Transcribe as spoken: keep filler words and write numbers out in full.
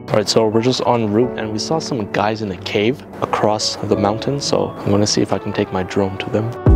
Alright, so we're just en route and we saw some guys in a cave across the mountain, so I'm gonna see if I can take my drone to them.